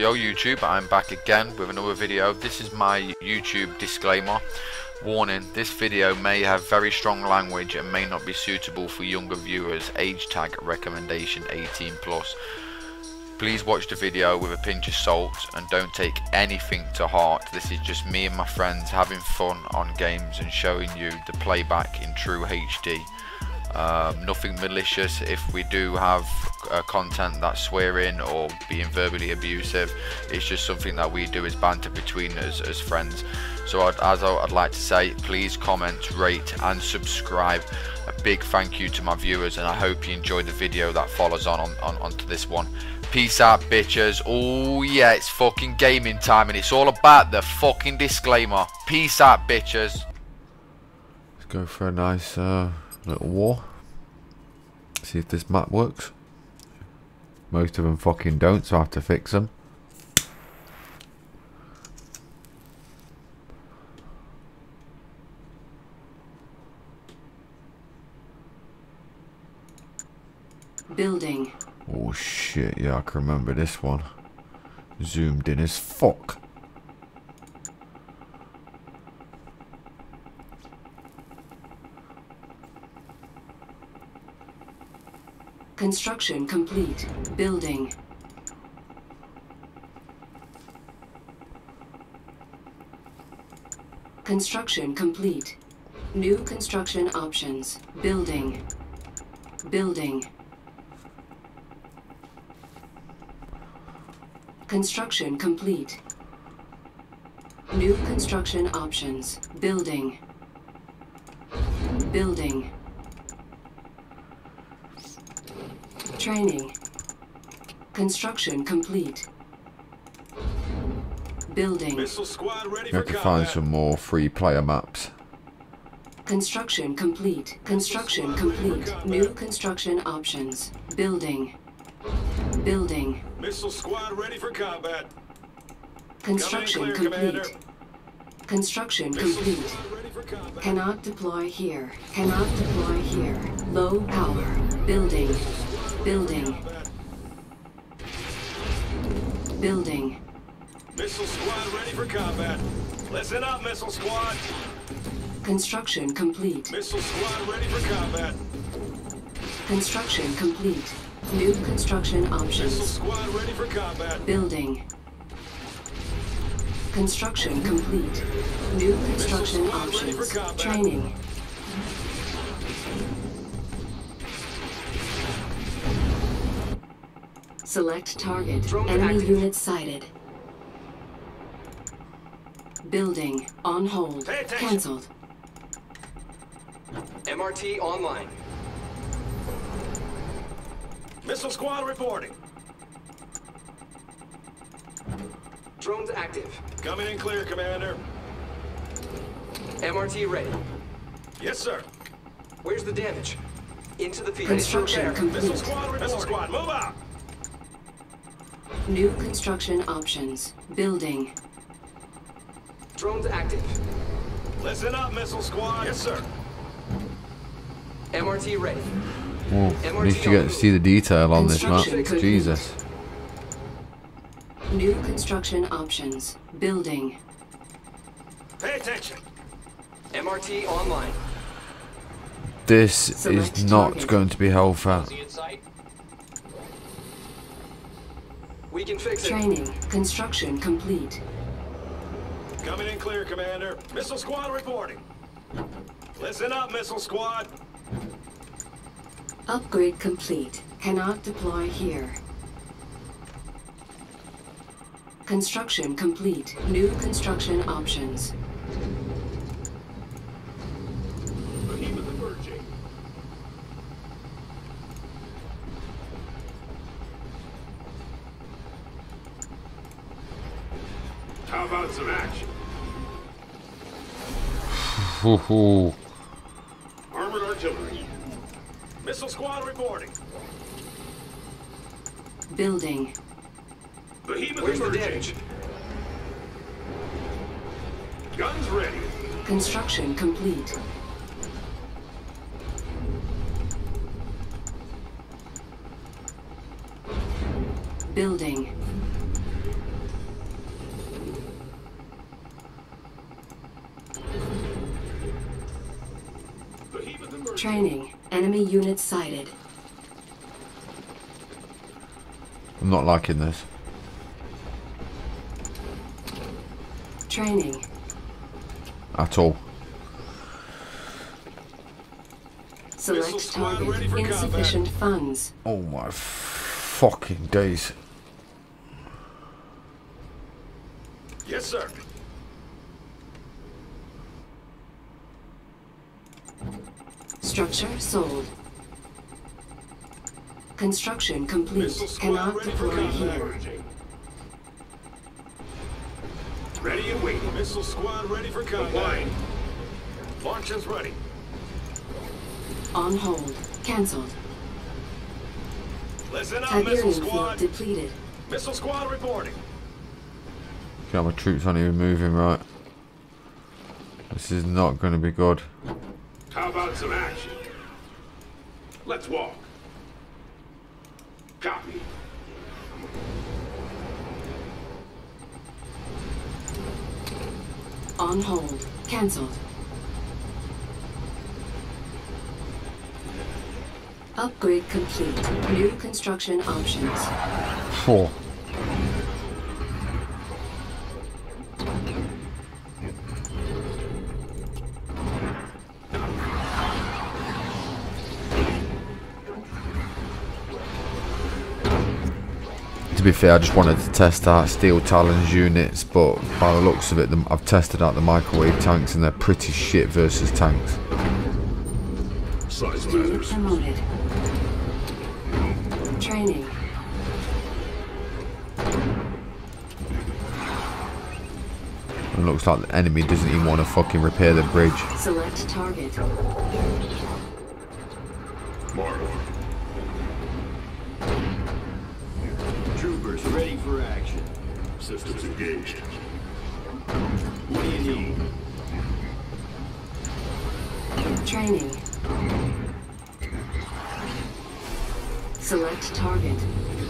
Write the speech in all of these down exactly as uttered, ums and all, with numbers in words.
Yo YouTube, I'm back again with another video. This is my YouTube disclaimer. Warning, this video may have very strong language and may not be suitable for younger viewers. Age tag recommendation eighteen plus. Please watch the video with a pinch of salt and don't take anything to heart. This is just me and my friends having fun on games and showing you the playback in true H D. Um, nothing malicious. If we do have uh, content that's swearing or being verbally abusive, it's just something that we do as banter between us as friends. So I'd, as I'd like to say, please comment, rate and subscribe. A big thank you to my viewers, and I hope you enjoyed the video that follows on, on, on onto this one. Peace out, bitches. Oh yeah, it's fucking gaming time and it's all about the fucking disclaimer. Peace out, bitches. Let's go for a nice uh, little war. See if this map works. Most of them fucking don't, so I have to fix them. Building. Oh shit, yeah, I can remember this one. Zoomed in as fuck. Construction complete. Building. Construction complete. New construction options. Building. Building. Construction complete. New construction options. Building. Building. Training. Construction complete. Building. Missile squad ready You have for to combat. find some more free player maps. Construction complete. Construction complete. New construction options. Building. Building. Missile squad ready for combat. Construction Coming in clear, complete. Commander. Construction Missile complete. squad ready for combat. Cannot deploy here. Cannot deploy here. Low power. Building. Building. Building. Missile squad ready for combat. Listen up, missile squad. Construction complete. Missile squad ready for combat. Construction complete. New construction Missile options. squad ready for combat. Building. Construction complete. New construction squad ready for options. combat. Training. Select target. Drone Enemy active. unit sighted. Building. On hold. Pay attention. Cancelled. M R T online. Missile squad reporting. Drones active. Coming in clear, Commander. M R T ready. Yes, sir. Where's the damage? Into the field. Construction Repair. complete. Missile squad reporting. Missile squad, move out. New construction options. Building. Drones active. Listen up, missile squad. Yes, sir. M R T ready. Oh, at least you get to see the detail on this map. Construction complete. Jesus. New construction options. Building. Pay attention. M R T online. This Select is not target. going to be Hellfire. We can fix it. Training. Construction complete. Coming in clear, Commander. Missile squad reporting. Listen up, missile squad. Upgrade complete. Cannot deploy here. Construction complete. New construction options. Behemoth emerging. How about some action? Hoo-hoo. Armored artillery. Missile squad reporting. Building. Behemoth Where's the emerging. damage? Guns ready. Construction complete. Building. Training. Enemy unit sighted. I'm not liking this. Training. At all. Select target. Insufficient funds. Oh my fucking days. Yes, sir. Structure sold. Construction complete. Missile squad Cannot ready for deploy combat. here. Ready and waiting. Missile squad ready for combat. Launch is ready. On hold. Cancelled. Listen up, missile Tiberium field squad. depleted. Missile squad reporting. Okay, my troops aren't even moving right. This is not going to be good. How about some action? Let's walk. Copy. On hold. Cancelled. Upgrade complete. New construction options. Four. To be fair, I just wanted to test out Steel Talons units, but by the looks of it, the, I've tested out the microwave tanks and they're pretty shit versus tanks. Size Unit matters. promoted. Training. It looks like the enemy doesn't even want to fucking repair the bridge. Select target. Mark. Troopers ready for action. Systems engaged. What do you need? Training. Select target.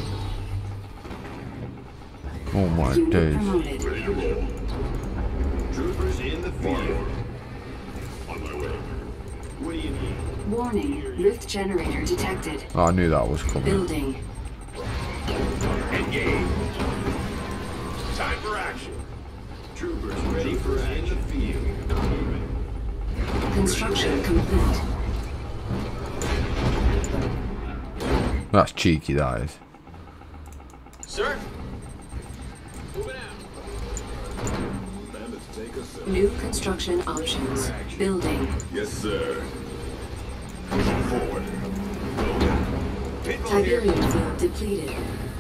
Oh my Unit days. promoted. Ready to roll. Troopers in the field. On my way. What do you need? Warning. Rift generator detected. Oh, I knew that was coming. Building. Engage. Time for action. Troopers ready for action. In the field. Construction complete. That's cheeky, that is. Sir? Bandits take us in. New construction options. Building. Yes, sir. Pushing forward. People here. Tiberium field depleted.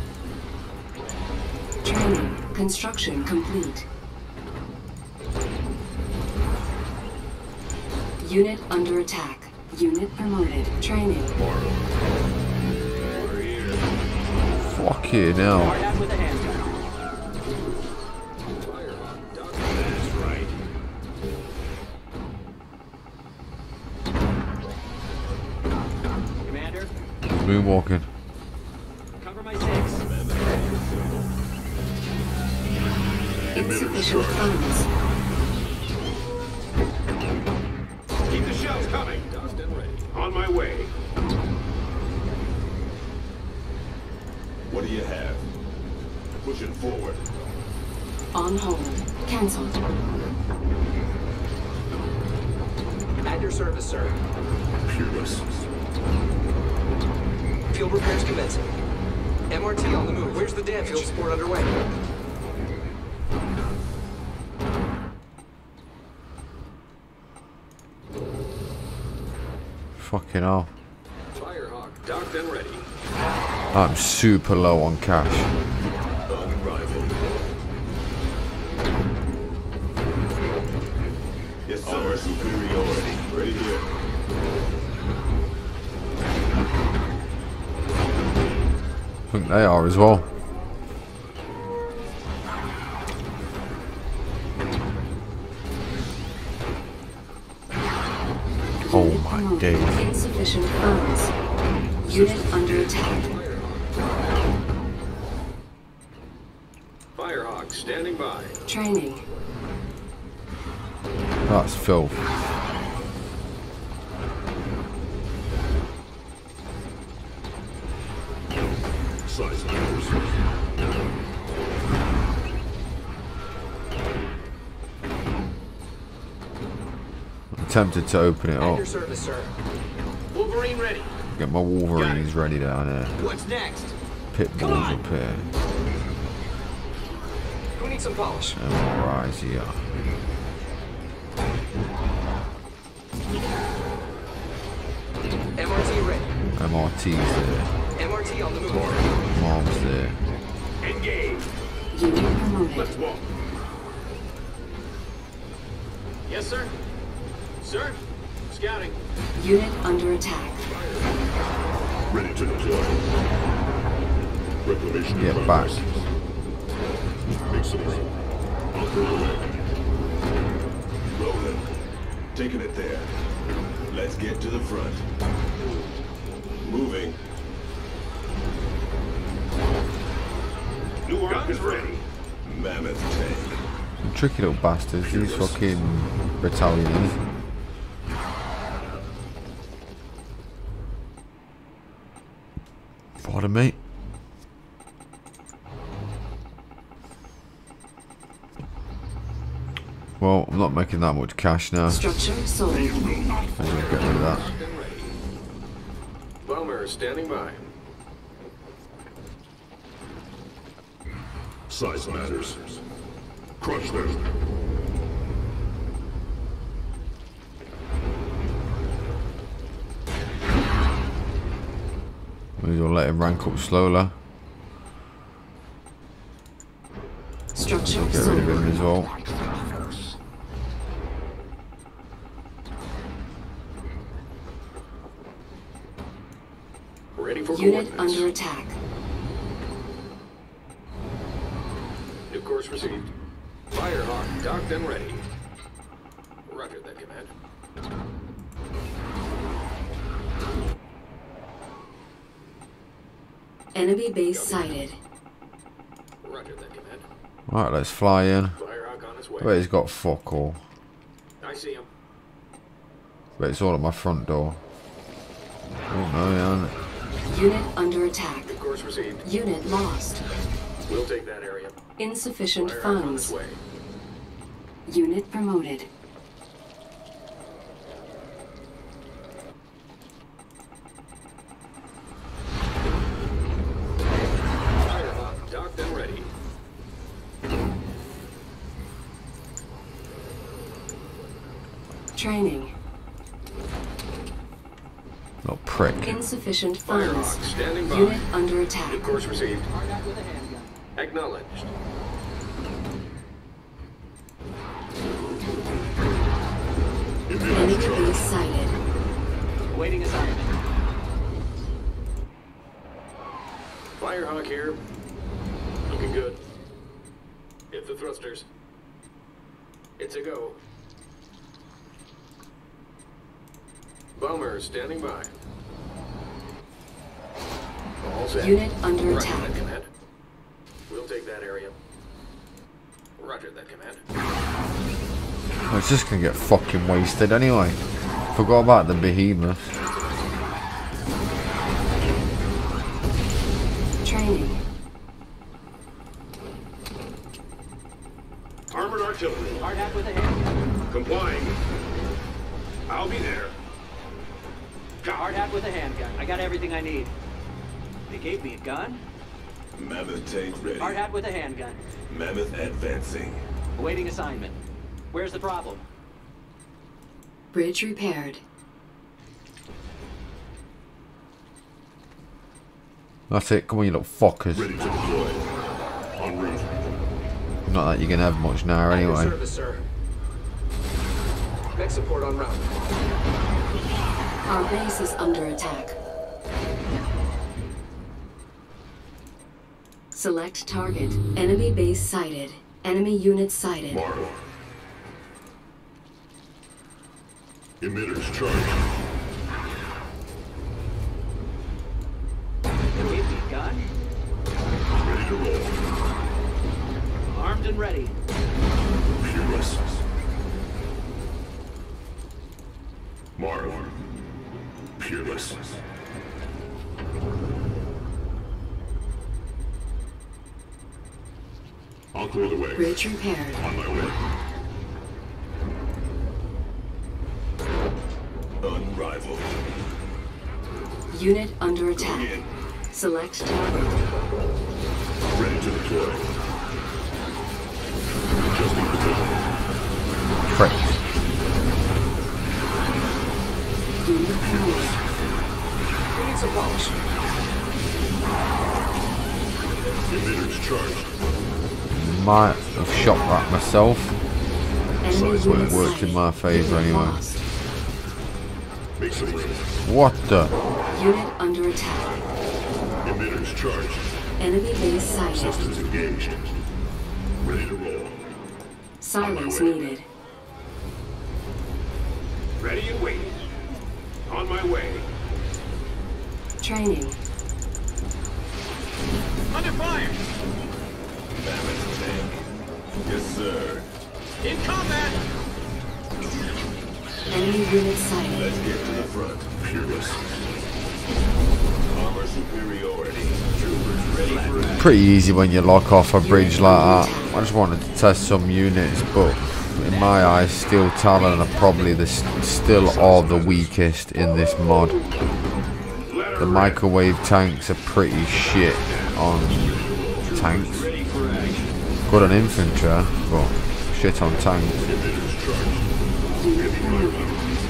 Training. Construction complete. Unit under attack. Unit promoted. Training. We're here. Fucking hell. Hard with a hand. That's right. Commander, Moonwalking. cover my six. Insufficient funds. Keep the shells coming. Dust and ready. On my way. What do you have? Pushing forward. On hold. Cancelled. At your service, sir. Peerless. Field repairs commencing. M R T on the move. Where's the damage? Field support underway. Fucking hell. Firehawk docked and ready. I'm super low on cash. Unrivaled. Yes, sir. Our superiority. Right here. I think they are as well. Oh Unit my promoted. days. Insufficient funds. Unit under attack. Firehawk standing by. Training. That's filth. tempted to open it At up. your service, sir. Wolverine ready. Get my Wolverines ready down here. What's next? Pit bulls up here. Who needs some polish? And my rise here. M R T ready. M R T's there. M R T on the move. Mom's there. Engage. Unit promoted. Let's walk. Yes, sir. Sir. Scouting. Unit under attack. Ready to deploy. Reclamation Get in back. progress. Make some room. I'll throw it away. Rolling. Taking it there. Let's get to the front. Moving. New arms ready. Mammoth tank. Tricky little bastards, these fucking battalions. Pardon me. Well, I'm not making that much cash now. Structure sold. I'm gonna get rid of that. Bomber standing by. Size matters. Crush them. May as well let him rank up slowly. Structure Get rid of sold. him as well. Ready for Unit coordinates. under attack. New course received. Firehawk docked and ready. Roger that, command. Enemy base sighted. Roger that, command. Right, let's fly in. Firehawk on its way. But he's got fuck all. I see him. But it's all at my front door. Oh no, yeah. Unit under attack. New course received. Unit lost. We'll take that area. Insufficient Firehawk on its funds. way. Unit promoted. Firehawk docked and ready. Training. Little prick. Insufficient funds. Firehawk standing by. Unit under New attack. course received. Acknowledged. Enemy base sighted. Waiting assignment. Firehawk here. Looking good. Hit the thrusters. It's a go. Bomber standing by. All set. Unit under Roger attack. that, command. We'll take that area. Roger that, command. It's just gonna get fucking wasted anyway. Forgot about the behemoth. Training. Armored artillery. Hard hat with a hand. Complying. I'll be there. Hard hat with a handgun. I got everything I need. They gave me a gun. Mammoth tank ready. Hard hat with a handgun. Mammoth advancing. Awaiting assignment. Where's the problem? Bridge repaired. That's it, come on you little fuckers. Ready to deploy. En route. Not that you're gonna have much now At your anyway. service, sir. Mech support on route. Our base is under attack. Select target. Enemy base sighted. Enemy unit sighted. Morrow. Emitters charged. They gave me a gun. Ready to roll. Armed and ready. Peerless. Morrow. Peerless. I'll clear the way. Bridge repaired. On my way. Unrivaled. Unit under attack. Select target. Ready to deploy. Adjusting position. Prick. Unit promoted. We need some polish. Emitters charged. Might have shot that myself. Enemy It unit worked in sighted. my favour Unit anyway. lost. Make some room. What the? Unit under attack. Emitters charged. Enemy base sighted. Systems engaged. Ready to roll. Silence needed. Ready and waiting. On my way. Training. Under fire! Damage tank. Yes, sir. In combat! Enemy unit sighted. Let's get to the front. Fearless. Armor superiority. Troopers ready for action. Pretty easy when you lock off a bridge like that. I just wanted to test some units, but in my eyes, Steel Talon are probably the still are the weakest in this mod. The microwave tanks are pretty shit on tanks. Good on infantry, but shit on tanks. Unit promoted.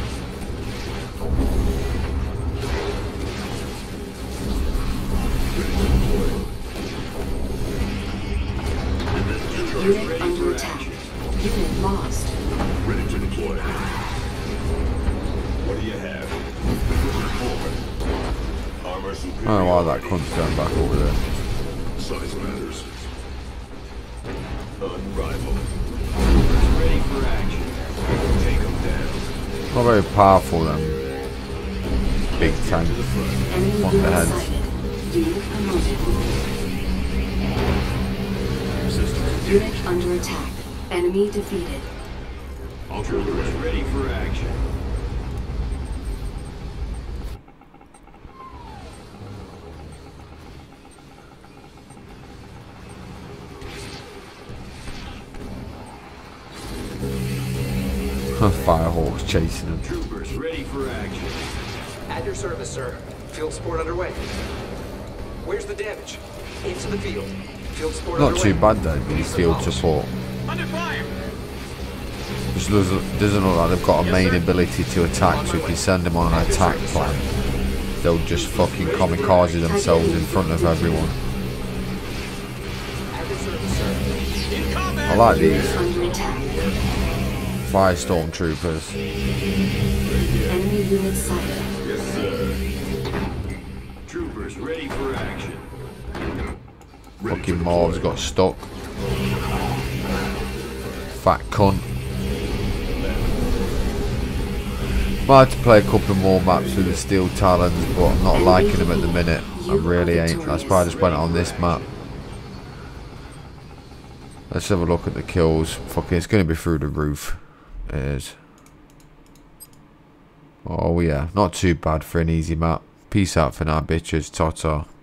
Unit under attack. Unit lost. Ready to deploy. What do you have? Forward. Armor I superiority. don't know why that cunt's going back over there. Size matters. Unrivaled. Ready for action. Take them down. Not very powerful, them big tanks. Enemy On the unit heads. sighted. Unit promoted. Systems. Unit under attack. Enemy defeated. Troopers ready for action. Firehawks chasing them. Troopers ready for action. At your service, sir. Field support underway. Where's the damage? Into the field. Field support Not underway. too bad though, these field support. Under fire! Just doesn't, doesn't look like they've got a main ability to attack, so if you send them on an attack plan, they'll just fucking kamikaze themselves in front of everyone. At your service, sir. In combat! I like these Under attack. Firestorm troopers. Enemy unit sighted. Yes, sir. Troopers ready for action. Ready to Fucking deploy. Marv's got stuck. Fat cunt. Might have to play a couple more maps with the Steel Talons, but I'm not liking them at the minute. I really ain't. That's why I just went on this map. Let's have a look at the kills. Fucking, it's going to be through the roof. It is. Oh yeah, not too bad for an easy map. Peace out for now, bitches. Ta-ta.